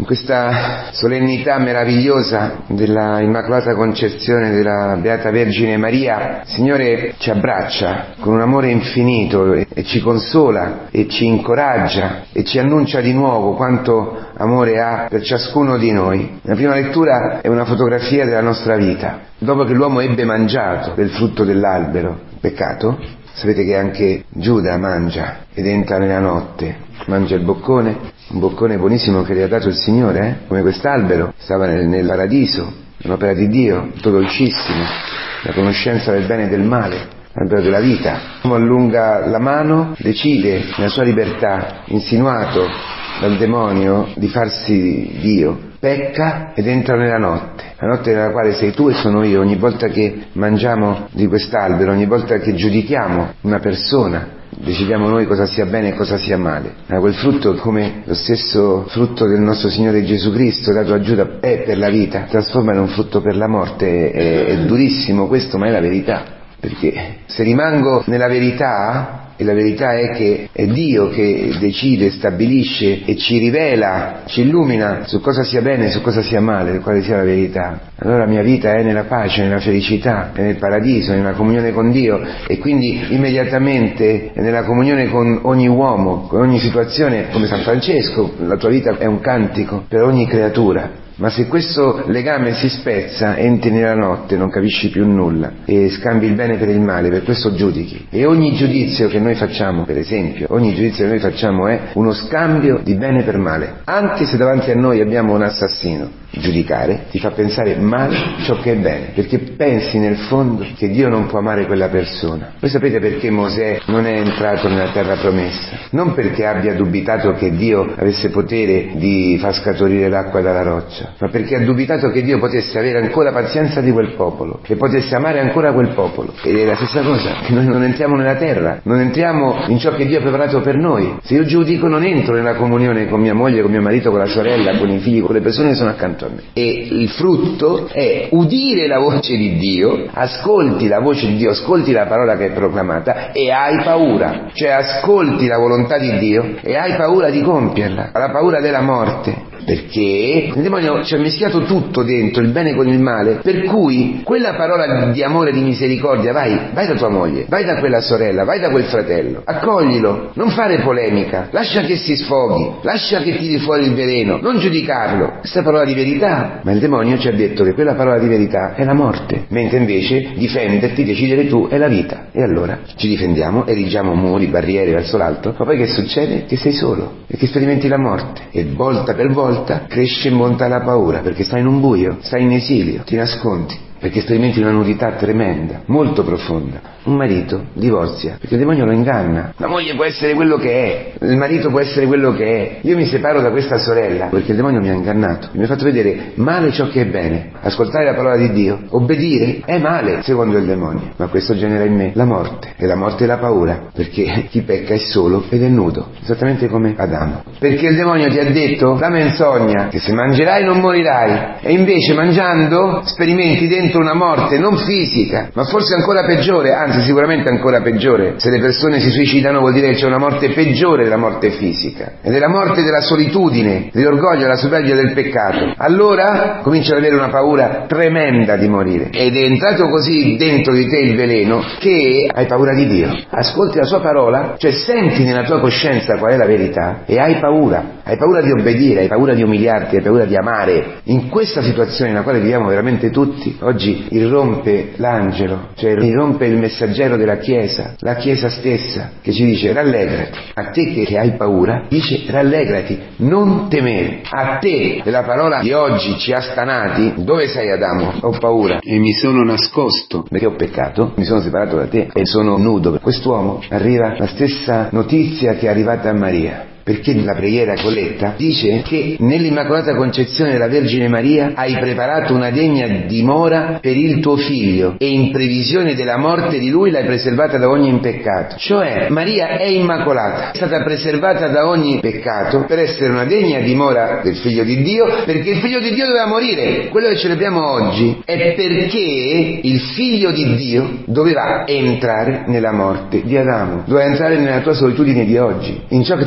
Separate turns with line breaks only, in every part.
In questa solennità meravigliosa della Immacolata Concezione della Beata Vergine Maria, il Signore ci abbraccia con un amore infinito e ci consola e ci incoraggia e ci annuncia di nuovo quanto amore ha per ciascuno di noi. La prima lettura è una fotografia della nostra vita. Dopo che l'uomo ebbe mangiato del frutto dell'albero, peccato, sapete che anche Giuda mangia ed entra nella notte, mangia il boccone, un boccone buonissimo che gli ha dato il Signore, come quest'albero, stava nel paradiso, un'opera di Dio, tutto dolcissimo, la conoscenza del bene e del male, l'albero della vita. L'uomo allunga la mano, decide nella sua libertà, insinuato dal demonio di farsi Dio, pecca ed entra nella notte, la notte nella quale sei tu e sono io. Ogni volta che mangiamo di quest'albero, ogni volta che giudichiamo una persona, decidiamo noi cosa sia bene e cosa sia male. Ma quel frutto, come lo stesso frutto del nostro Signore Gesù Cristo dato a Giuda, è per la vita, trasforma in un frutto per la morte. È durissimo questo, ma è la verità, perché se rimango nella verità, e la verità è che è Dio che decide, stabilisce e ci rivela, ci illumina su cosa sia bene e su cosa sia male, quale sia la verità, allora la mia vita è nella pace, nella felicità, è nel paradiso, nella comunione con Dio, e quindi immediatamente è nella comunione con ogni uomo, con ogni situazione. Come San Francesco, la tua vita è un cantico per ogni creatura. Ma se questo legame si spezza, entri nella notte, non capisci più nulla e scambi il bene per il male, per questo giudichi. E ogni giudizio che noi facciamo, per esempio, ogni giudizio che noi facciamo è uno scambio di bene per male. Anche se davanti a noi abbiamo un assassino, giudicare ti fa pensare male ciò che è bene, perché pensi nel fondo che Dio non può amare quella persona. Voi sapete perché Mosè non è entrato nella terra promessa? Non perché abbia dubitato che Dio avesse potere di far scaturire l'acqua dalla roccia, ma perché ha dubitato che Dio potesse avere ancora pazienza di quel popolo e potesse amare ancora quel popolo. Ed è la stessa cosa, che noi non entriamo nella terra, non entriamo in ciò che Dio ha preparato per noi. Se io giudico, non entro nella comunione con mia moglie, con mio marito, con la sorella, con i figli, con le persone che sono accanto a me. E il frutto è udire la voce di Dio, ascolti la voce di Dio, ascolti la parola che è proclamata e hai paura, cioè ascolti la volontà di Dio e hai paura di compierla, la paura della morte. Perché il demonio ci ha mischiato tutto dentro, il bene con il male, per cui quella parola di amore e di misericordia, vai da tua moglie, vai da quella sorella, vai da quel fratello, accoglilo, non fare polemica, lascia che si sfoghi, lascia che tiri fuori il veleno, non giudicarlo. Questa è parola di verità, ma il demonio ci ha detto che quella parola di verità è la morte, mentre invece difenderti, decidere tu, è la vita. E allora ci difendiamo, erigiamo muri, barriere verso l'alto, ma poi che succede? Che sei solo e che sperimenti la morte, e volta per volta cresce in bontà la paura, perché stai in un buio, stai in esilio, ti nascondi, perché sperimenti una nudità tremenda, molto profonda. Un marito divorzia perché il demonio lo inganna. La moglie può essere quello che è, il marito può essere quello che è. Io mi separo da questa sorella perché il demonio mi ha ingannato, mi ha fatto vedere male ciò che è bene. Ascoltare la parola di Dio, obbedire, è male secondo il demonio, ma questo genera in me la morte, e la morte è la paura, perché chi pecca è solo ed è nudo, esattamente come Adamo. Perché il demonio ti ha detto la menzogna, che se mangerai non morirai, e invece mangiando sperimenti dentro una morte non fisica, ma forse ancora peggiore, anzi sicuramente ancora peggiore. Se le persone si suicidano vuol dire che c'è una morte peggiore della morte fisica, ed è la morte della solitudine, dell'orgoglio, della superbia, del peccato. Allora cominci ad avere una paura tremenda di morire, ed è entrato così dentro di te il veleno che hai paura di Dio. Ascolti la sua parola, cioè senti nella tua coscienza qual è la verità e hai paura di obbedire, hai paura di umiliarti, hai paura di amare. In questa situazione nella quale viviamo veramente tutti, oggi irrompe l'angelo, cioè irrompe il messaggero della Chiesa, la Chiesa stessa, che ci dice rallegrati. A te che hai paura dice rallegrati, non temere. A te la parola di oggi ci ha stanati. Dove sei, Adamo? Ho paura e mi sono nascosto perché ho peccato, mi sono separato da te e sono nudo. Per quest'uomo arriva la stessa notizia che è arrivata a Maria, perché la preghiera colletta dice che nell'Immacolata Concezione della Vergine Maria hai preparato una degna dimora per il tuo figlio, e in previsione della morte di lui l'hai preservata da ogni impeccato. Cioè Maria è immacolata, è stata preservata da ogni peccato per essere una degna dimora del figlio di Dio, perché il figlio di Dio doveva morire. Quello che celebriamo oggi è perché il figlio di Dio doveva entrare nella morte di Adamo, doveva entrare nella tua solitudine di oggi, in ciò che tu stai soffrendo.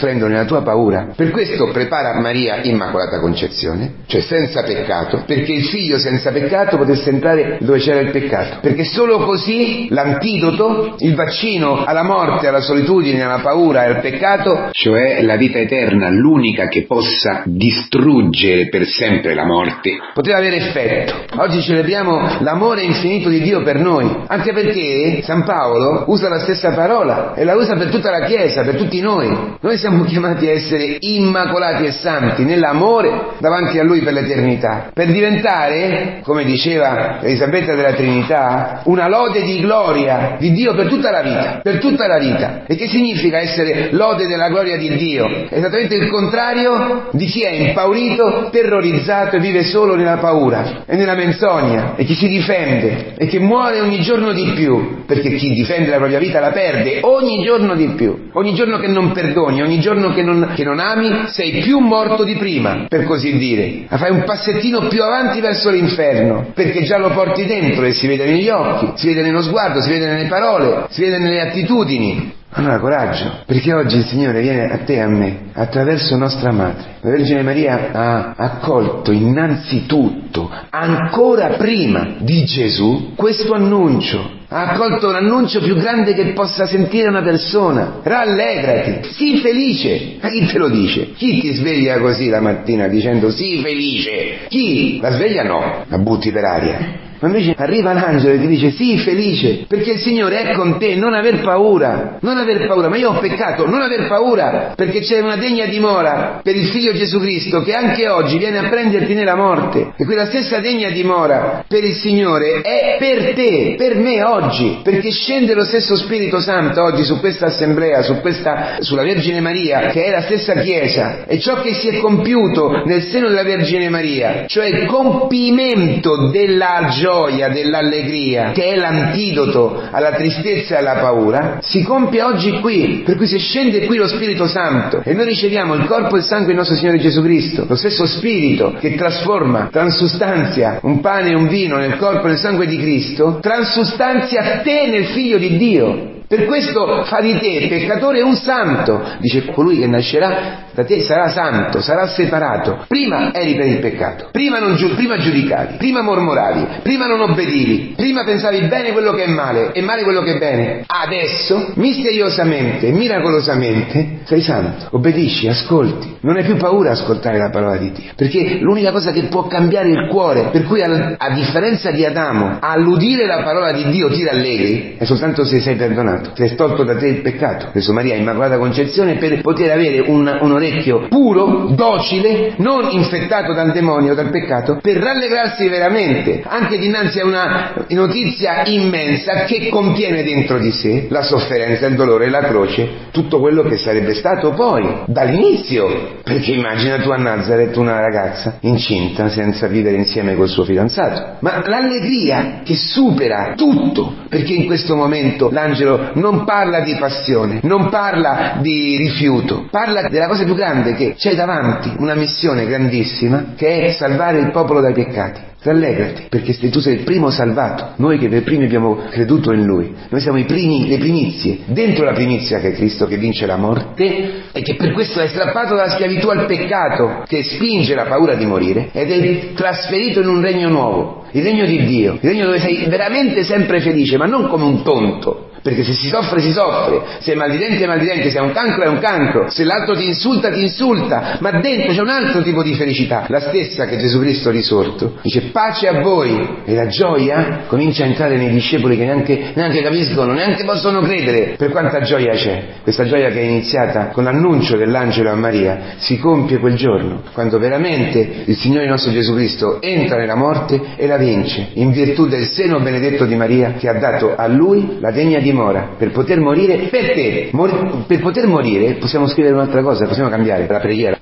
soffrendo nella tua paura. Per questo prepara Maria Immacolata Concezione, cioè senza peccato, perché il figlio senza peccato potesse entrare dove c'era il peccato, perché solo così l'antidoto, il vaccino alla morte, alla solitudine, alla paura e al peccato, cioè la vita eterna, l'unica che possa distruggere per sempre la morte, poteva avere effetto. Oggi celebriamo l'amore infinito di Dio per noi, anche perché San Paolo usa la stessa parola e la usa per tutta la Chiesa, per tutti noi. Noi siamo chiamati a essere immacolati e santi nell'amore davanti a Lui per l'eternità, per diventare, come diceva Elisabetta della Trinità, una lode di gloria di Dio per tutta la vita, per tutta la vita. E che significa essere lode della gloria di Dio? Esattamente il contrario di chi è impaurito, terrorizzato e vive solo nella paura e nella menzogna, e chi si difende e che muore ogni giorno di più, perché chi difende la propria vita la perde ogni giorno di più. Ogni giorno che non perdoni, ogni giorno che non ami, sei più morto di prima, per così dire. Fai un passettino più avanti verso l'inferno, perché già lo porti dentro e si vede negli occhi, si vede nello sguardo, si vede nelle parole, si vede nelle attitudini. Allora coraggio, perché oggi il Signore viene a te e a me attraverso nostra madre. La Vergine Maria ha accolto innanzitutto, ancora prima di Gesù, questo annuncio. Ha accolto l'annuncio più grande che possa sentire una persona. Rallegrati, sii felice. Ma chi te lo dice? Chi ti sveglia così la mattina dicendo sii felice? Chi? La sveglia no, la butti per aria. Ma invece arriva l'angelo e ti dice sii felice, perché il Signore è con te, non aver paura, non aver paura. Ma io ho peccato, non aver paura, perché c'è una degna dimora per il Figlio Gesù Cristo che anche oggi viene a prenderti nella morte. E quella stessa degna dimora per il Signore è per te, per me oggi, perché scende lo stesso Spirito Santo oggi su questa assemblea, sulla Vergine Maria, che è la stessa Chiesa, e ciò che si è compiuto nel seno della Vergine Maria, cioè il compimento della gioia, dell'allegria, che è l'antidoto alla tristezza e alla paura, si compie oggi qui, per cui se scende qui lo Spirito Santo e noi riceviamo il corpo e il sangue del nostro Signore Gesù Cristo, lo stesso Spirito che trasforma, transustanzia un pane e un vino nel corpo e nel sangue di Cristo, transustanzia te nel Figlio di Dio. Per questo fa di te peccatore un santo. Dice colui che nascerà da te sarà santo, sarà separato. Prima eri per il peccato, prima giudicavi, prima mormoravi, prima non obbedivi, prima pensavi bene quello che è male e male quello che è bene. Adesso, misteriosamente, miracolosamente, sei santo, obbedisci, ascolti. Non hai più paura a ascoltare la parola di Dio, perché l'unica cosa che può cambiare il cuore, per cui a differenza di Adamo, all'udire la parola di Dio ti rallegri, è soltanto se sei perdonato. Si è tolto da te il peccato. Gesù Maria Immacolata Concezione, per poter avere un orecchio puro, docile, non infettato dal demonio, dal peccato, per rallegrarsi veramente anche dinanzi a una notizia immensa che contiene dentro di sé la sofferenza, il dolore, la croce, tutto quello che sarebbe stato poi dall'inizio. Perché immagina tu a Nazareth una ragazza incinta senza vivere insieme col suo fidanzato, ma l'allegria che supera tutto, perché in questo momento l'angelo non parla di passione, non parla di rifiuto, parla della cosa più grande, che c'è davanti una missione grandissima che è salvare il popolo dai peccati. Rallegrati, perché tu sei il primo salvato, noi che per primi abbiamo creduto in Lui, noi siamo le primizie, dentro la primizia che è Cristo che vince la morte e che per questo è strappato dalla schiavitù al peccato che spinge la paura di morire ed è trasferito in un regno nuovo, il regno di Dio, il regno dove sei veramente sempre felice, ma non come un tonto. Perché se si soffre, se è mal di denti, se è un cancro è un cancro, se l'altro ti insulta, ma dentro c'è un altro tipo di felicità, la stessa che Gesù Cristo risorto dice pace a voi, e la gioia comincia a entrare nei discepoli che neanche capiscono, neanche possono credere per quanta gioia c'è. Questa gioia che è iniziata con l'annuncio dell'angelo a Maria si compie quel giorno, quando veramente il Signore nostro Gesù Cristo entra nella morte e la vince, in virtù del seno benedetto di Maria che ha dato a Lui la degna dimora per poter morire per te. Per poter morire possiamo scrivere un'altra cosa, possiamo cambiare la preghiera.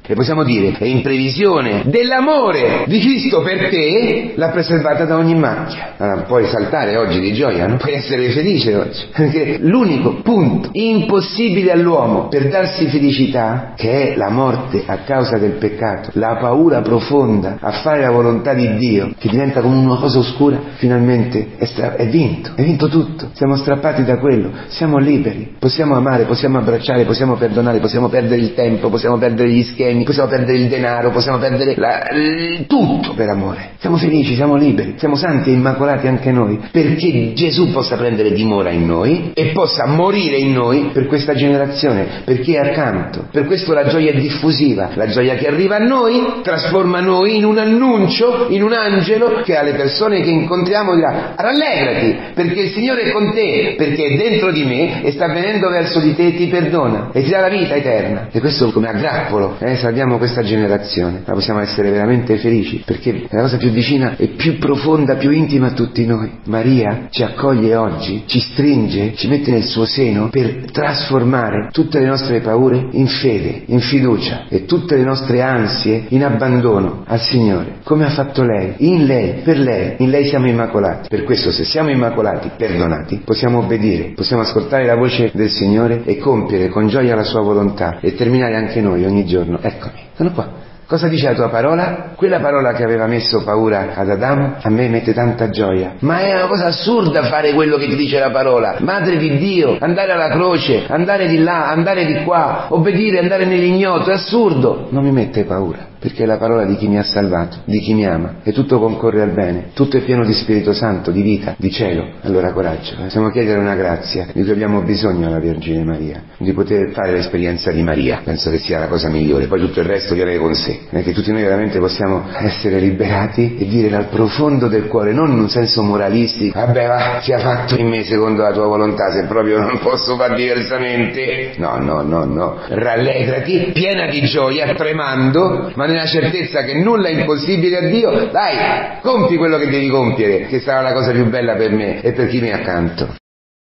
E possiamo dire, e in previsione dell'amore di Cristo per te, l'ha preservata da ogni macchia. Allora, puoi saltare oggi di gioia, non puoi essere felice oggi, perché l'unico punto impossibile all'uomo per darsi felicità, che è la morte a causa del peccato, la paura profonda a fare la volontà di Dio, che diventa come una cosa oscura, finalmente è vinto tutto, siamo strappati da quello, siamo liberi, possiamo amare, possiamo abbracciare, possiamo perdonare, possiamo perdere il tempo, possiamo perdere gli schemi, possiamo perdere il denaro, possiamo perdere tutto per amore. Siamo felici, siamo liberi, siamo santi e immacolati anche noi, perché Gesù possa prendere dimora in noi e possa morire in noi per questa generazione, perché è accanto. Per questo la gioia è diffusiva, la gioia che arriva a noi trasforma noi in un annuncio, in un angelo che alle persone che incontriamo dirà: rallegrati, perché il Signore è con te, perché è dentro di me e sta venendo verso di te e ti perdona e ti dà la vita eterna. E questo come a grappolo, salviamo questa generazione, ma possiamo essere veramente felici, perché è la cosa più vicina e più profonda, più intima a tutti noi. Maria ci accoglie oggi, ci stringe, ci mette nel suo seno per trasformare tutte le nostre paure in fede, in fiducia, e tutte le nostre ansie in abbandono al Signore, come ha fatto lei, in lei, per lei. In lei siamo immacolati. Per questo, se siamo immacolati, perdonati, possiamo obbedire, possiamo ascoltare la voce del Signore e compiere con gioia la sua volontà e terminare anche noi ogni giorno: eccomi, sono qua. Cosa dice la tua parola? Quella parola che aveva messo paura ad Adamo, a me mette tanta gioia. Ma è una cosa assurda fare quello che ti dice la parola. Madre di Dio, andare alla croce, andare di là, andare di qua, obbedire, andare nell'ignoto, è assurdo. Non mi mette paura, perché è la parola di chi mi ha salvato, di chi mi ama, e tutto concorre al bene, tutto è pieno di Spirito Santo, di vita, di cielo. Allora coraggio, possiamo chiedere una grazia di cui abbiamo bisogno alla Vergine Maria, di poter fare l'esperienza di Maria. Penso che sia la cosa migliore, poi tutto il resto viene con sé, che tutti noi veramente possiamo essere liberati e dire dal profondo del cuore, non in un senso moralistico: vabbè, va, sia fatto in me secondo la tua volontà, se proprio non posso far diversamente. No, rallegrati, piena di gioia, tremando, ma nella certezza che nulla è impossibile a Dio. Dai, compi quello che devi compiere, che sarà la cosa più bella per me e per chi mi è accanto.